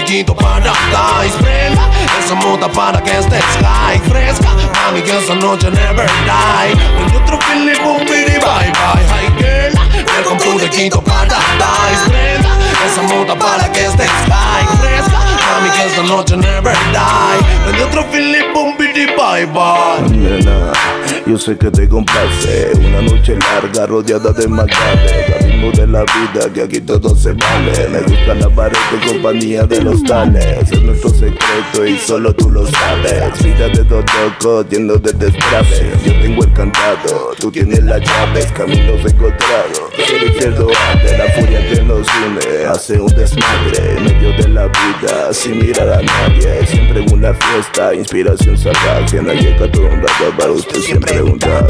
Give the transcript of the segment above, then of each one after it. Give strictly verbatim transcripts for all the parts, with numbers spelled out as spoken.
Quito Paradise. Prenda esa mota para que estés high, fresca, mami, que esa noche never die. Prende otro Philip, boom, bidi, bye bye. Hi girl, welcome to the Quito Paradise. Prenda esa mota para que estés high, fresca, mami, que esa noche never die. Prende otro Philip, boom, bidi, bye bye. Nena, yo sé que te complace una noche larga rodeada de maldades. Al ritmo de la vida que aquí todo se vale. Me gusta la pared de compañía de los tales. Es nuestro secreto y solo tú lo sabes. Vida de dos locos lleno de destraves. Yo tengo el candado, tú tienes las llaves. Caminos encontrados, el infierno arde. La furia que nos une hace un desmadre en medio de la vida sin mirar a nadie. Siempre una fiesta, inspiración salvaje. Nadie cantó un rato para usted siempre preguntar.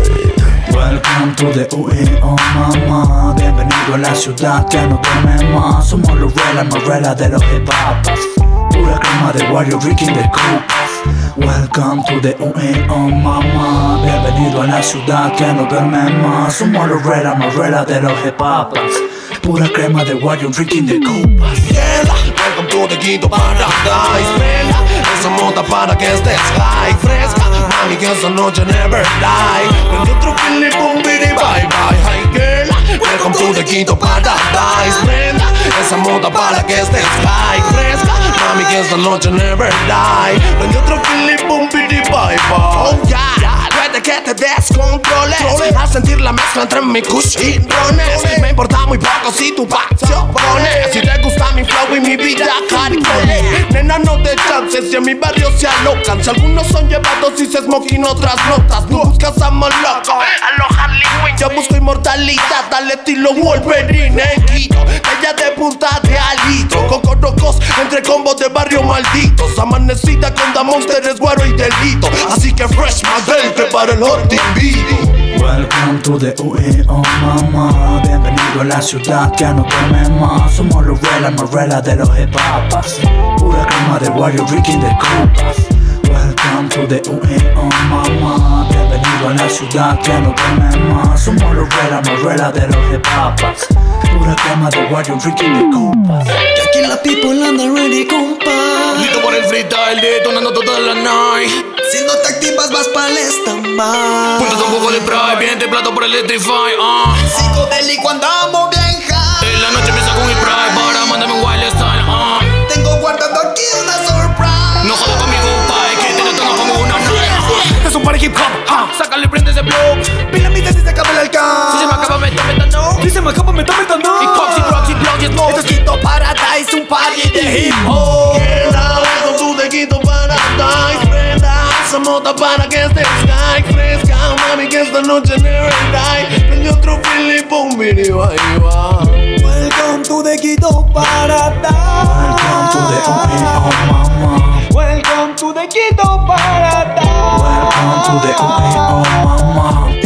Welcome to the U E, oh mamá. Bienvenido a la ciudad que no duerme más. Somos los real, más real de los hip-hopas. Pura crema de Wario, Ricky de copas. Welcome to the U E, oh mamá. Bienvenido a la ciudad que no duerme más. Somos los real, más real de los hip-hopas. Pura crema de Wario, Ricky de copas. Yeah, welcome to the Quito Paradise. Prenda esa mota para que estés high, fresca, mami, que esa noche never die. Prende otro Philip, boom, bidi, bye bye. Hi girl, welcome to the Quito Paradise. Prenda esa mota para que estés high, fresca, mami, que esa noche never die. Prende otro Philip, boom, bidi, bye bye. Oh yeah, puede que te descontroles al sentir la mezcla entre mi kush y rones. Me importa muy poco si tu pasión pones. Si te gusta mi flow y mi vida caricones. Nena, no te chances si en mi barrio se alocan. Si algunos son llevados y se smoking otras notas. Tú buscas a más loco, a los Harley Quinn. Yo busco inmortalidad al estilo Wolverine en Quito. Ella de punta de alito, con corocos entre combos de barrio malditos. Amanecida con da monster, es guaro y delito. Así que fresh model, prepara el hot invito. Welcome to the U E, oh mamá. Bienvenido a la ciudad que no duerme más. Somos los real, más real de los hip-hopas. Pura crema de Wario, Ricky de copas. Welcome to the U E, oh mamá. Bienvenido a la ciudad que no duerme más. Somos los real, más real de los hip-hopas. Pura crema de Wario, Ricky de copas. Que aquí la people anda ready, compa. Listo por el freestyle, detonando toda la night. Si no te activas vas pa'l stand-by. Puntos un poco de pride, bien te plato por el Electrify. uh. Psicodélico andamos bien high. En la noche me saco mi pride para mandarme un wild style. uh. Tengo guardado aquí una surprise. No jodas conmigo, pai, que te lo tengo como una night. Es un party hip hop, uh. Sácale, prende ese blog. Piramide si se acaba el alcance. Si se me acaba, me está metando. Si se me acaba, me está metiendo. Y Coxy, Roxy, Blog, yes, no. Esto es Quito Paradise, un party de hip hop. Yeah, welcome to the Quito Paradise. Prenda esa mota para que estés high, fresca, mami, que esta noche never die. Prende otro Philip, boom, bidi, bye bye. Welcome to the Quito Paradise. Welcome to the U E, oh mamá. Welcome to the Quito Paradise. Welcome to the U E, oh mamá.